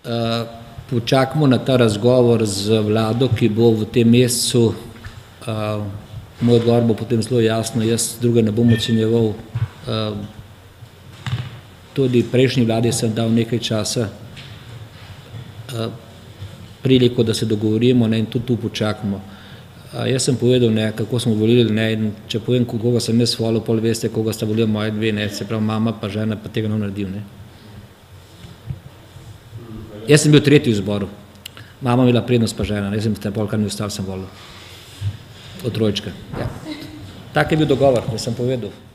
počakamo na ta razgovor z vlado, ki bo v tem mesecu. Moj odgovor bo potem zelo jasno, jaz druga ne bom ocenjeval. Tudi prejšnji vladi sem dal nekaj časa priliko, da se dogovorimo, in tudi tu počakamo. Jaz sem povedal, kako smo volili, in če povem, koga sem jaz volil, pol veste, koga sta volila moje dve, se pravi mama pa žena, pa tega ne naredil. Jaz sem bil tretji v zboru, mama imela prednost pa žena, jaz sem te pol, kar mi ostal, sem volil. Od trojčka. Tak je bil dogovor, da sem povedal.